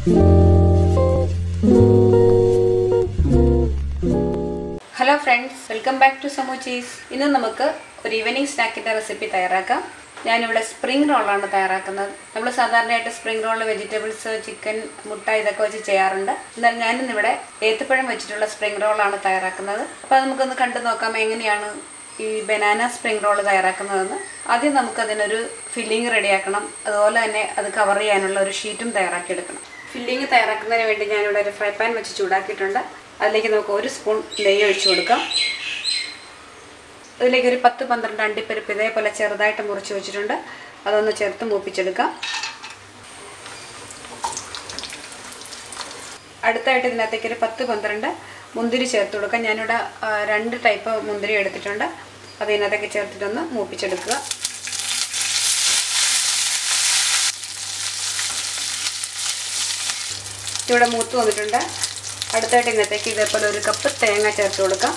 Hello friends, welcome back to Samuchis. ഇന്ന് നമുക്ക് ഒരു ഈവനിംഗ് സ്നാക്കിന്റെ റെസിപ്പി തയ്യാറാക്കാം. ഞാൻ ഇവിടെ സ്പ്രിംഗ് റോൾ ആണ് തയ്യാറാക്കുന്നത്. നമ്മൾ സാധാരണയായിട്ട് സ്പ്രിംഗ് റോൾ വെജിറ്റബിൾസ്, ചിക്കൻ, മുട്ട ഇതൊക്കെ വെച്ച് ചെയ്യാറുണ്ട്. എന്നാൽ ഞാൻ ഇന്ന് ഇവിടെ ഏത്തപ്പഴം വെച്ചിട്ടുള്ള സ്പ്രിംഗ് റോൾ ആണ് തയ്യാറാക്കുന്നത്. അപ്പോൾ നമുക്കൊന്ന് കണ്ടു നോക്കാം എങ്ങനെയാണ് ഈ ബനാന സ്പ്രിംഗ് റോൾ തയ്യാറാക്കുന്നതെന്ന്. ആദ്യം നമുക്ക് അതിനൊരു ഫില്ലിംഗ് റെഡിയാക്കണം. അതുപോലെ തന്നെ അത് കവർ ചെയ്യാനുള്ള ഒരു ഷീറ്റും തയ്യാറാക്കി എടുക്കണം. ഫില്ലിംഗ് തയ്യാറാക്കുന്നതിന് വേണ്ടി ഞാൻ ഇവിടെ ഒരു ഫ്രൈ പാൻ വെച്ച് ചൂടാക്കിയിട്ടുണ്ട്. അതിലേക്ക് നമുക്ക് 1 സ്പൂൺ നെയ്യ് ഒഴിച്ചു കൊടുക്കാം. അതിലേക്ക് ഒരു 10-12 അണ്ടിപ്പരിപ്പ് ഇതേപോലെ ചെറുതായിട്ട് മുറിച്ച് വെച്ചിട്ടുണ്ട്. അതൊന്ന് ചേർത്ത് മൂപ്പിച്ചെടുക്കാം. അടുത്തായിട്ട് ഇതിനകത്തേക്ക് ഒരു 10-12 മുന്തിരി ചേർത്ത് കൊടുക്കാം. ഞാനിവിടെ 2 ടൈപ്പ് മുന്തിരി എടുത്തിട്ടുണ്ട്. അത് ഇതിനകത്തേക്ക് ചേർത്തിട്ടൊന്ന് മൂപ്പിച്ചെടുക്കുക. ഇവിടെ മൂത്ത് വന്നിട്ടുണ്ട്. അടുത്തായിട്ട് ഇന്നത്തേക്ക് ഇതേപോലെ 1 കപ്പ് തേങ്ങ ചേർത്ത് കൊടുക്കാം.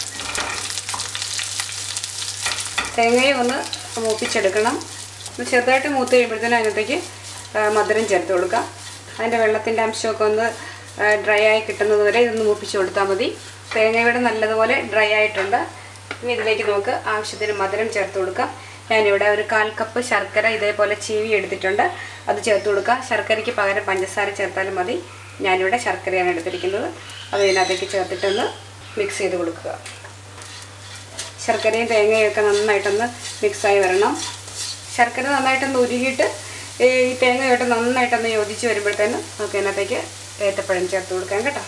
തേങ്ങയും ഒന്ന് മൂപ്പിച്ചെടുക്കണം. ചെറുതായിട്ട് മൂത്ത് കഴിയുമ്പോഴത്തേനും അതിനകത്തേക്ക് മധുരം ചേർത്ത് കൊടുക്കാം. അതിൻ്റെ വെള്ളത്തിൻ്റെ അംശമൊക്കെ ഒന്ന് ഡ്രൈ ആയി കിട്ടുന്നത് വരെ ഇതൊന്ന് മൂപ്പിച്ച് കൊടുത്താൽ മതി. തേങ്ങ ഇവിടെ നല്ലതുപോലെ ഡ്രൈ ആയിട്ടുണ്ട്. ഇനി ഇതിലേക്ക് നമുക്ക് ആവശ്യത്തിന് മധുരം ചേർത്ത് കൊടുക്കാം. ഞാനിവിടെ ഒരു 1/4 കപ്പ് ശർക്കര ഇതേപോലെ ചീവി എടുത്തിട്ടുണ്ട്. അത് ചേർത്ത് കൊടുക്കാം. ശർക്കരയ്ക്ക് പകരം പഞ്ചസാര ചേർത്താലും മതി. ഞാനിവിടെ ശർക്കരയാണ് എടുത്തിരിക്കുന്നത്. അത് ഇതിനകത്തേക്ക് ചേർത്തിട്ടൊന്ന് മിക്സ് ചെയ്ത് കൊടുക്കുക. ശർക്കരയും തേങ്ങയും ഒക്കെ നന്നായിട്ടൊന്ന് മിക്സായി വരണം. ശർക്കര നന്നായിട്ടൊന്ന് ഉരുകിയിട്ട് ഈ തേങ്ങയായിട്ട് നന്നായിട്ടൊന്ന് യോജിച്ച് വരുമ്പോഴത്തേനും നമുക്ക് ഇതിനകത്തേക്ക് ഏത്തപ്പഴം ചേർത്ത് കൊടുക്കാം കേട്ടോ.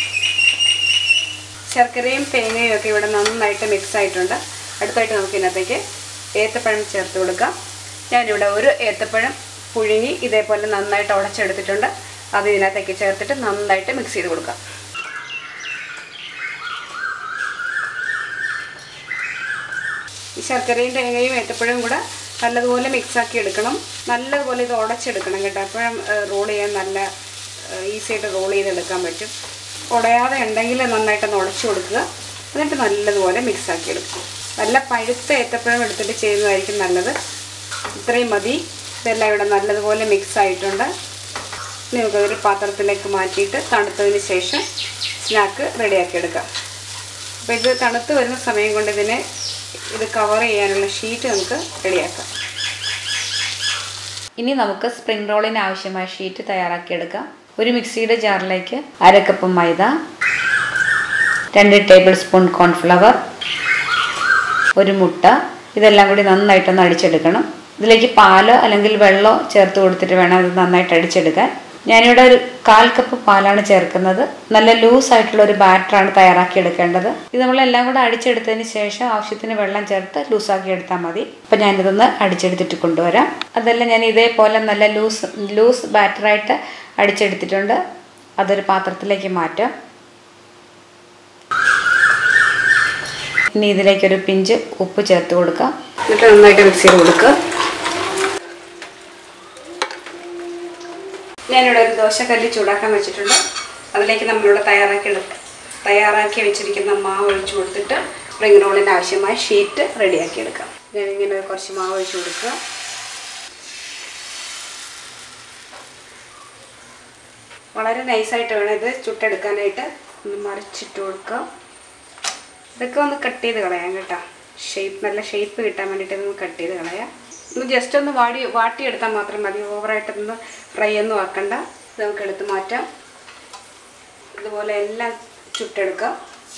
ശർക്കരയും തേങ്ങയും ഒക്കെ ഇവിടെ നന്നായിട്ട് മിക്സ് ആയിട്ടുണ്ട്. അടുത്തായിട്ട് നമുക്ക് ഇതിനകത്തേക്ക് ഏത്തപ്പഴം ചേർത്ത് കൊടുക്കാം. ഞാനിവിടെ 1 ഏത്തപ്പഴം പുഴുങ്ങി ഇതേപോലെ നന്നായിട്ട് ഉടച്ചെടുത്തിട്ടുണ്ട്. അത് ഇതിനകത്തേക്ക് ചേർത്തിട്ട് നന്നായിട്ട് മിക്സ് ചെയ്ത് കൊടുക്കാം. ഈ ശർക്കരയും തേങ്ങയും ഏത്തപ്പഴവും കൂടെ നല്ലതുപോലെ മിക്സാക്കി എടുക്കണം. നല്ലതുപോലെ ഇത് ഉടച്ചെടുക്കണം കേട്ടോ. അപ്പോഴും റോൾ ചെയ്യാൻ നല്ല ഈസിയായിട്ട് റോൾ ചെയ്തെടുക്കാൻ പറ്റും. ഉടയാതെ ഉണ്ടെങ്കിൽ നന്നായിട്ടൊന്ന് ഉടച്ചു കൊടുക്കുക. എന്നിട്ട് നല്ലതുപോലെ മിക്സാക്കി എടുക്കുക. നല്ല പഴുത്ത ഏത്തപ്പഴം എടുത്തിട്ട് ചെയ്യുന്നതായിരിക്കും നല്ലത്. ഇത്രയും മതി. ഇതെല്ലാം ഇവിടെ നല്ലതുപോലെ മിക്സ് ആയിട്ടുണ്ട്. ഇനി നമുക്കതൊരു പാത്രത്തിലേക്ക് മാറ്റിയിട്ട് തണുത്തതിന് ശേഷം സ്നാക്ക് റെഡിയാക്കി എടുക്കാം. അപ്പോൾ ഇത് തണുത്ത് വരുന്ന സമയം കൊണ്ട് ഇത് കവർ ചെയ്യാനുള്ള ഷീറ്റ് നമുക്ക് റെഡിയാക്കാം. ഇനി നമുക്ക് സ്പ്രിംഗ് റോളിന് ആവശ്യമായ ഷീറ്റ് തയ്യാറാക്കിയെടുക്കാം. ഒരു മിക്സിയുടെ ജാറിലേക്ക് 1/2 cup maida, 2 table spoon cornflour, 1 മുട്ട, ഇതെല്ലാം കൂടി നന്നായിട്ടൊന്ന് അടിച്ചെടുക്കണം. ഇതിലേക്ക് പാലോ അല്ലെങ്കിൽ വെള്ളമോ ചേർത്ത് കൊടുത്തിട്ട് വേണം ഇത് നന്നായിട്ട് അടിച്ചെടുക്കാൻ. ഞാനിവിടെ ഒരു 1/4 കപ്പ് പാലാണ് ചേർക്കുന്നത്. നല്ല ലൂസായിട്ടുള്ള ഒരു ബാറ്ററാണ് തയ്യാറാക്കി എടുക്കേണ്ടത്. ഇത് നമ്മളെല്ലാം കൂടെ അടിച്ചെടുത്തതിന് ശേഷം ആവശ്യത്തിന് വെള്ളം ചേർത്ത് ലൂസാക്കി എടുത്താൽ മതി. അപ്പം ഞാനിതൊന്ന് അടിച്ചെടുത്തിട്ട് കൊണ്ടുവരാം. അതെല്ലാം ഞാൻ ഇതേപോലെ നല്ല ലൂസ് ബാറ്ററായിട്ട് അടിച്ചെടുത്തിട്ടുണ്ട്. അതൊരു പാത്രത്തിലേക്ക് മാറ്റാം. ഇനി ഇതിലേക്കൊരു പിഞ്ച് ഉപ്പ് ചേർത്ത് കൊടുക്കാം. എന്നിട്ട് നന്നായിട്ട് മിക്സ് ചെയ്ത് കൊടുക്കുക. ഞാനിവിടെ ഒരു ദോശക്കല്ല് ചൂടാക്കാൻ വെച്ചിട്ടുണ്ട്. അതിലേക്ക് നമ്മളിവിടെ തയ്യാറാക്കി വെച്ചിരിക്കുന്ന മാവ് ഒഴിച്ച് കൊടുത്തിട്ട് സ്പ്രിംഗ് റോളിന് ആവശ്യമായ ഷീറ്റ് റെഡിയാക്കി എടുക്കാം. ഞാനിങ്ങനെ കുറച്ച് മാവ് ഒഴിച്ച് കൊടുക്കുക. വളരെ നൈസായിട്ട് വേണം ഇത് ചുട്ടെടുക്കാനായിട്ട്. ഒന്ന് മറിച്ചിട്ട് കൊടുക്കുക. ഇതൊക്കെ ഒന്ന് കട്ട് ചെയ്ത് കളയാം കേട്ടോ. നല്ല ഷേപ്പ് കിട്ടാൻ വേണ്ടിയിട്ട് ഇതൊന്ന് കട്ട് ചെയ്ത് കളയാം. ഒന്ന് ജസ്റ്റ് ഒന്ന് വാട്ടിയെടുത്താൽ മാത്രം മതി. ഓവറായിട്ടൊന്ന് ഫ്രൈ ഒന്നും ആക്കണ്ട. ഇത് നമുക്ക് എടുത്ത് മാറ്റാം. ഇതുപോലെ എല്ലാം ചുട്ടെടുക്കാം.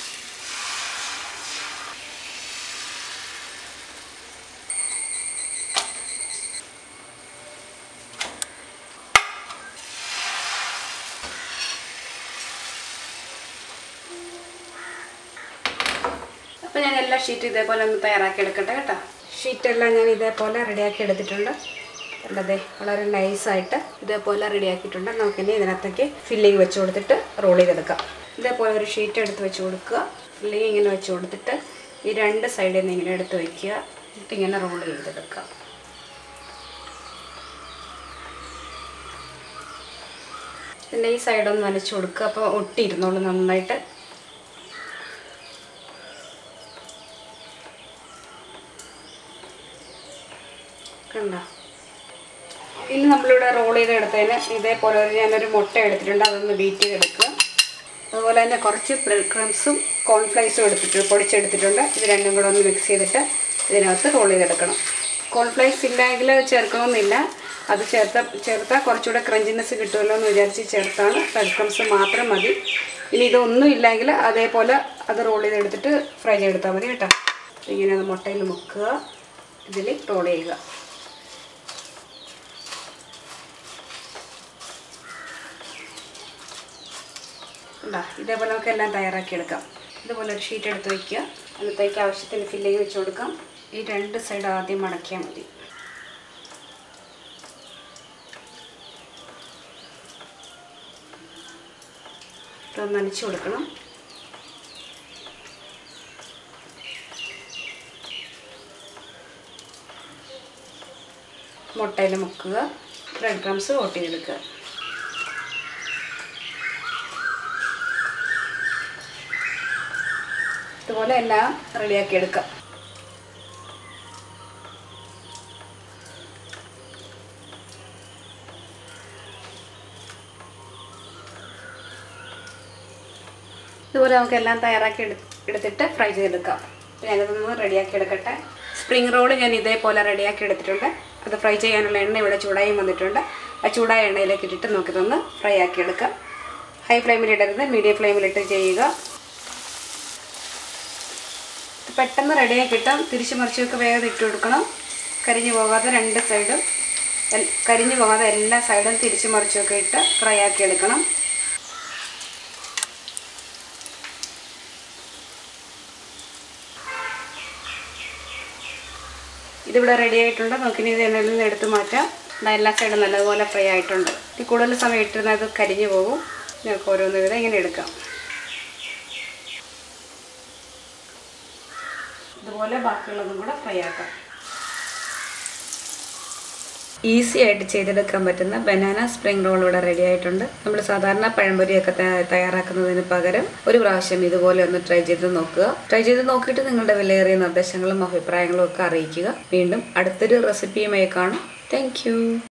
അപ്പോൾ ഞാൻ എല്ലാ ഷീറ്റും ഇതേപോലെ ഒന്ന് തയ്യാറാക്കി എടുക്കട്ടെ കേട്ടോ. ഷീറ്റെല്ലാം ഞാൻ ഇതേപോലെ റെഡിയാക്കി എടുത്തിട്ടുണ്ട്. അതെ, വളരെ നൈസായിട്ട് ഇതേപോലെ റെഡിയാക്കിയിട്ടുണ്ട്. നമുക്കിനി ഇതിനകത്തേക്ക് ഫില്ലിങ് വെച്ച് കൊടുത്തിട്ട് റോൾ ചെയ്തെടുക്കാം. ഇതേപോലെ ഒരു ഷീറ്റ് എടുത്ത് വെച്ച് കൊടുക്കുക. ഫില്ലിങ് ഇങ്ങനെ വെച്ച് കൊടുത്തിട്ട് ഈ 2 സൈഡിൽ നിന്ന് ഇങ്ങനെ എടുത്ത് വയ്ക്കുക. എന്നിട്ട് ഇങ്ങനെ റോൾ ചെയ്തെടുക്കുക. പിന്നെ ഈ സൈഡൊന്ന് നനച്ച് കൊടുക്കുക. അപ്പോൾ ഒട്ടിയിരുന്നോളൂ നന്നായിട്ട്. കണ്ടോ? ഇനി നമ്മളിവിടെ റോൾ ചെയ്തെടുത്തതിന് ഇതേപോലെ ഞാനൊരു മുട്ട എടുത്തിട്ടുണ്ട്, അതൊന്ന് ബീറ്റ് ചെയ്തെടുക്കുക. അതുപോലെ തന്നെ കുറച്ച് ബ്രെഡ് ക്രംസും കോൺഫ്ലൈസും പൊടിച്ചെടുത്തിട്ടുണ്ട്. ഇത് രണ്ടും കൂടെ ഒന്ന് മിക്സ് ചെയ്തിട്ട് ഇതിനകത്ത് റോൾ ചെയ്തെടുക്കണം. കോൺഫ്ലൈസ് ഇല്ലെങ്കിൽ ചേർക്കണമെന്നില്ല, അത് ചേർത്താൽ കുറച്ചുകൂടെ ക്രഞ്ചിനെസ് കിട്ടുമല്ലോ എന്ന് വിചാരിച്ച് ചേർത്താണ്. ബ്രെഡ് ക്രംസ് മാത്രം മതി. ഇനി ഇതൊന്നും ഇല്ലെങ്കിൽ അതേപോലെ അത് റോൾ ചെയ്തെടുത്തിട്ട് ഫ്രൈ ചെയ്തെടുത്താൽ മതി കേട്ടോ. ഇങ്ങനെ അത് മുട്ടയിൽ മുക്കുക, ഇതിൽ റോൾ ചെയ്യുക. ഇതേപോലെ നമുക്ക് എല്ലാം തയ്യാറാക്കിയെടുക്കാം. ഇതുപോലെ ഒരു ഷീറ്റ് എടുത്ത് വയ്ക്കുക. അതിനകത്തേക്ക് ആവശ്യത്തിന് ഫില്ലിങ് വെച്ച് കൊടുക്കാം. ഈ രണ്ട് സൈഡ് ആദ്യം മടക്കിയാൽ മതി. ഇതൊന്ന് നനച്ച് കൊടുക്കണം. മുട്ടയിൽ മുക്കുക, ബ്രെഡ് ക്രംസ് കോട്ട് ചെയ്തെടുക്കുക. ഇതുപോലെ എല്ലാം റെഡിയാക്കി എടുക്കാം. ഇതുപോലെ നമുക്ക് എല്ലാം തയ്യാറാക്കി എടുത്തിട്ട് ഫ്രൈ ചെയ്തെടുക്കാം. ഞാനതൊന്ന് റെഡിയാക്കി എടുക്കട്ടെ. സ്പ്രിംഗ് റോൾ ഞാൻ ഇതേപോലെ റെഡിയാക്കി എടുത്തിട്ടുണ്ട്. അത് ഫ്രൈ ചെയ്യാനുള്ള എണ്ണ ഇവിടെ ചൂടായി വന്നിട്ടുണ്ട്. ആ ചൂടായ എണ്ണയിലേക്ക് ഇട്ടിട്ട് നമുക്കിതൊന്ന് ഫ്രൈ ആക്കി എടുക്കാം. ഹൈ ഫ്ലെയിമിലിടരുത്, മീഡിയം ഫ്ലെയിമിലിട്ട് ചെയ്യുക. പെട്ടെന്ന് റെഡിയാക്കി കിട്ടാം. തിരിച്ചു മറിച്ചൊക്കെ വേഗം ഇട്ട് കൊടുക്കണം. കരിഞ്ഞു പോകാതെ രണ്ട് സൈഡും കരിഞ്ഞു പോകാതെ എല്ലാ സൈഡും തിരിച്ചു മറിച്ചൊക്കെ ഇട്ട് ഫ്രൈ ആക്കി എടുക്കണം. ഇതിവിടെ റെഡി ആയിട്ടുണ്ട്. നമുക്കിനി ഇത് എണ്ണയിൽ നിന്ന് എടുത്ത് മാറ്റാം. എല്ലാ സൈഡും നല്ലതുപോലെ ഫ്രൈ ആയിട്ടുണ്ട്. ഇത് കൂടുതൽ സമയം ഇട്ടിരുന്നാൽ അത് കരിഞ്ഞു പോകും. നമുക്ക് ഓരോന്ന് വിധം ഇങ്ങനെ എടുക്കാം. ഇതുപോലെ ബാക്കിയുള്ളതും കൂടെ ഫ്രൈ ആക്കാം. ഈസി ആയിട്ട് ചെയ്തെടുക്കാൻ പറ്റുന്ന ബനാന സ്പ്രിംഗ് റോൾ ഇവിടെ റെഡി ആയിട്ടുണ്ട്. നമ്മൾ സാധാരണ പഴംപൊരിയൊക്കെ തയ്യാറാക്കുന്നതിന് പകരം ഒരു പ്രാവശ്യം ഇതുപോലെ ഒന്ന് ട്രൈ ചെയ്ത് നോക്കുക. ട്രൈ ചെയ്ത് നോക്കിയിട്ട് നിങ്ങളുടെ വിലയേറിയ നിർദ്ദേശങ്ങളും അഭിപ്രായങ്ങളും ഒക്കെ അറിയിക്കുക. വീണ്ടും അടുത്തൊരു റെസിപ്പിയുമായി കാണാം. Thank U.